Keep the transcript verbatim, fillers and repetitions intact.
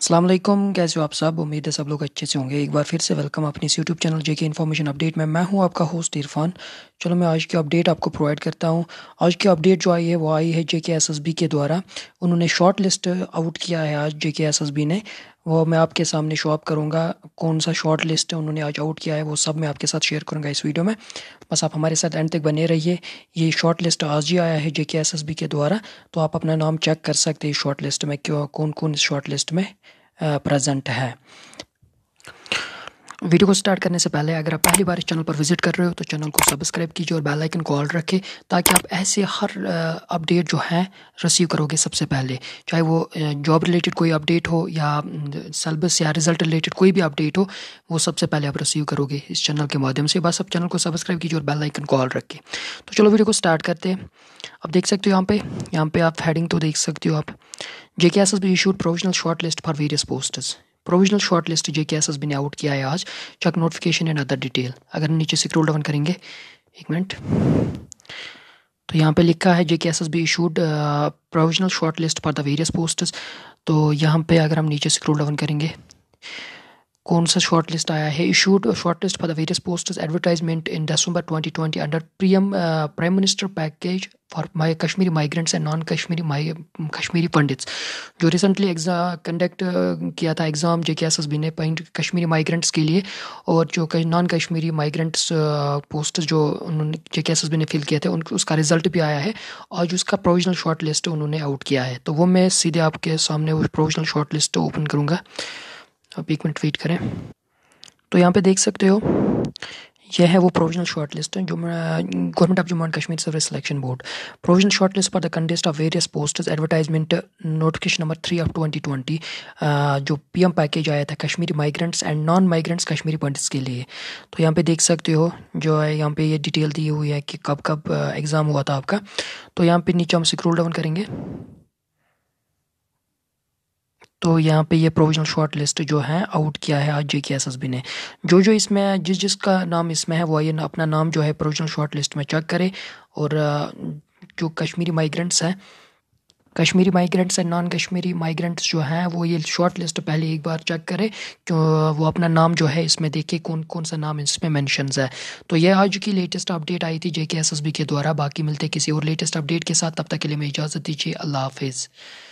अस्सलाम वालेकुम, कैसे हो आप सब। उम्मीद है सब लोग अच्छे से होंगे। एक बार फिर से वेलकम अपनी इस YouTube channel J K information update में। मैं हूं आपका होस्ट इरफान। चलो मैं आज की अपडेट आपको प्रोवाइड करता हूं। आज की अपडेट जो आई है वो आई है जेकेएसएसबी के द्वारा। उन्होंने शॉर्ट लिस्ट आउट किया है आज जेकेएसएसबी ने। वो मैं आपके सामने शो अप करूँगा कौन सा शॉर्ट लिस्ट उन्होंने आज आउट किया है, वो सब मैं आपके साथ शेयर करूँगा इस वीडियो में। बस आप हमारे साथ एंड तक बने रहिए। ये शॉर्ट लिस्ट आज ही आया है जेकेएसएसबी के द्वारा, तो आप अपना नाम चेक कर सकते हैं शॉर्ट लिस्ट में क्यों कौन कौन इस शॉर्ट लिस्ट में प्रेजेंट है। वीडियो को स्टार्ट करने से पहले अगर आप पहली बार इस चैनल पर विजिट कर रहे हो तो चैनल को सब्सक्राइब कीजिए और बेल आइकन को ऑल रखें, ताकि आप ऐसे हर अपडेट जो है रिसीव करोगे सबसे पहले। चाहे वो जॉब रिलेटेड कोई अपडेट हो या सिलेबस या रिजल्ट रिलेटेड कोई भी अपडेट हो, वो सबसे पहले आप रिसीव करोगे इस चैनल के माध्यम से। बस आप चैनल को सब्सक्राइब कीजिए और बेल आइकन को ऑल रखें। तो चलो वीडियो को स्टार्ट करते हैं। अब देख सकते हो यहाँ पे यहाँ पे आप हेडिंग तो देख सकते हो आप, JKSSB issued provisional short list for various posts. Provisional short list JKSSB ने आउट किया है आज। Check notification and other detail. अगर नीचे स्क्रॉल डाउन करेंगे, एक मिनट, तो यहाँ पे लिखा है JKSSB issued provisional short list for the various posts. तो यहाँ पे अगर हम नीचे स्क्रॉल डाउन करेंगे, कौन सा शॉर्ट लिस्ट आया है, issued short list for the various posts advertisement in December twenty twenty under PM prime minister package for my Kashmiri migrants and non Kashmiri Kashmiri Pandits. जो रिसेंटली एग्जाम कंडक्ट किया था एग्ज़ाम जेकेएसएसबी ने Kashmiri migrants के लिए, और जो नॉन कश्मीरी माइग्रेंट्स पोस्ट जो उन्होंने जेकेएसएसबी ने फिल किए थे उन उसका रिजल्ट भी आया है और उसका प्रोविजनल शॉर्ट लिस्ट उन्होंने आउट किया है। तो वो मैं सीधे आपके सामने वो प्रोविजनल शॉर्ट लिस्ट ओपन करूँगा। अब एक मिनट वेट करें। तो यहाँ पे देख सकते हो यह है वो प्रोविजनल शॉर्ट लिस्ट है जो government of Jammu and Kashmir service selection board. Provisional short list for the contest of various posts advertisement notification number three of twenty twenty. जो पीएम पैकेज आया था Kashmiri migrants and non migrants Kashmiri Pandits के लिए। तो यहाँ पे देख सकते हो जो है यहाँ पे ये डिटेल दी हुई है कि कब कब एग्ज़ाम हुआ था आपका। तो यहाँ पे नीचे हम स्क्रॉल डाउन करेंगे तो यहाँ पे ये प्रोविजनल शॉर्ट लिस्ट जो है आउट किया है आज जेकेएसएसबी ने। जो जो इसमें जिस जिसका नाम इसमें है वो ये अपना नाम जो है प्रोविजनल शॉर्ट लिस्ट में चेक करे। और जो कश्मीरी माइग्रेंट्स हैं Kashmiri migrants and non Kashmiri migrants जो हैं वो ये शॉर्ट लिस्ट पहले एक बार चेक करे, क्यों वो अपना नाम जो है इसमें देखे कौन कौन सा नाम इसमें मेंशन्स है। तो ये आज की लेटेस्ट अपडेट आई थी जेकेएसएसबी के द्वारा। बाकी मिलते किसी और लेटेस्ट अपडेट के साथ, तब तक के लिए मैं इजाज़त दीजिए। अल्लाह हाफिज़।